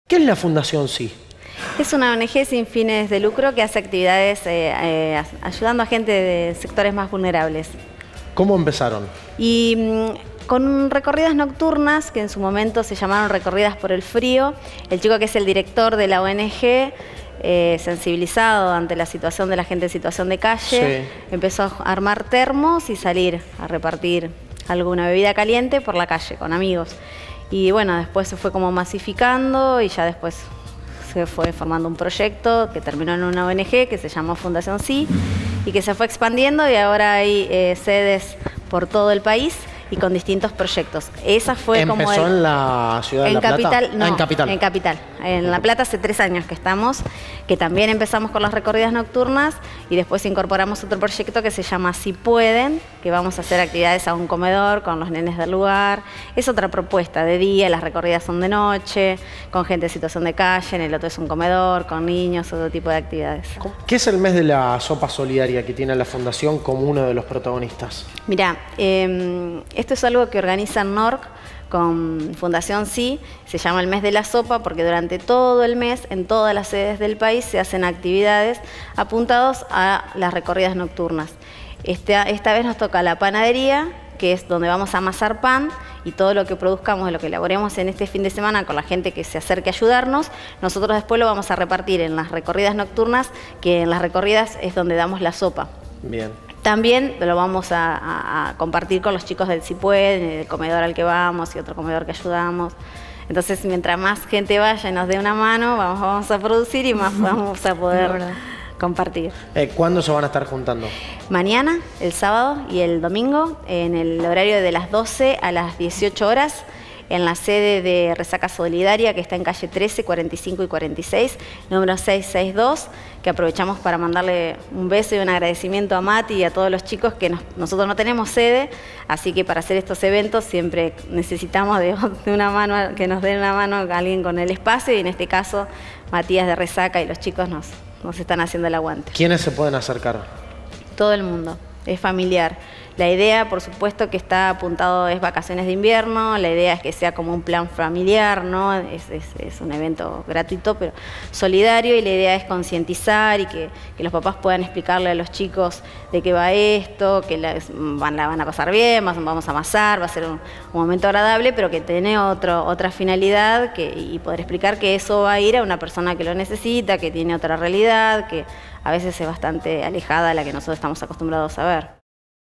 ¿Qué es la Fundación Sí? Es una ONG sin fines de lucro que hace actividades ayudando a gente de sectores más vulnerables. ¿Cómo empezaron? Con recorridas nocturnas, que en su momento se llamaron Recorridas por el Frío. El chico que es el director de la ONG, sensibilizado ante la situación de la gente en situación de calle, empezó a armar termos y salir a repartir alguna bebida caliente por la calle con amigos. Y bueno, después se fue como masificando y ya después se fue formando un proyecto que terminó en una ONG que se llamó Fundación Sí y que se fue expandiendo y ahora hay sedes por todo el país y con distintos proyectos. Esa fue ¿Empezó en la ciudad de La Plata? Capital, no, en Capital. En Capital. En La Plata hace 3 años que estamos, que también empezamos con las recorridas nocturnas y después incorporamos otro proyecto que se llama Si Pueden, que vamos a hacer actividades a un comedor con los nenes del lugar. Es otra propuesta de día, las recorridas son de noche, con gente en situación de calle, en el otro es un comedor, con niños, otro tipo de actividades. ¿Qué es el mes de la sopa solidaria que tiene la Fundación como uno de los protagonistas? Mirá, esto es algo que organiza NORC con Fundación Sí, se llama el mes de la sopa porque durante todo el mes, en todas las sedes del país, se hacen actividades apuntadas a las recorridas nocturnas. Esta vez nos toca la panadería, que es donde vamos a amasar pan y todo lo que produzcamos, lo que elaboremos en este fin de semana con la gente que se acerque a ayudarnos, nosotros después lo vamos a repartir en las recorridas nocturnas, que en las recorridas es donde damos la sopa. Bien. También lo vamos a compartir con los chicos del Si Pueden, el comedor al que vamos y otro comedor que ayudamos. Entonces, mientras más gente vaya y nos dé una mano, vamos a producir y más vamos a poder compartir. ¿Cuándo se van a estar juntando? Mañana, el sábado y el domingo, en el horario de las 12 a las 18 horas, en la sede de Resaca Solidaria, que está en calle 13, 45 y 46, número 662, que aprovechamos para mandarle un beso y un agradecimiento a Mati y a todos los chicos que nosotros no tenemos sede, así que para hacer estos eventos siempre necesitamos de una mano, que nos den una mano a alguien con el espacio, y en este caso Matías de Resaca y los chicos nos están haciendo el aguante. ¿Quiénes se pueden acercar? Todo el mundo, es familiar. La idea, por supuesto, que está apuntado es vacaciones de invierno, la idea es que sea como un plan familiar, ¿no? Es un evento gratuito, pero solidario, y la idea es concientizar y que los papás puedan explicarle a los chicos de qué va esto, que la van a pasar bien, vamos a amasar, va a ser un momento agradable, pero que tiene otra finalidad y poder explicar que eso va a ir a una persona que lo necesita, que tiene otra realidad, que a veces es bastante alejada a la que nosotros estamos acostumbrados a ver.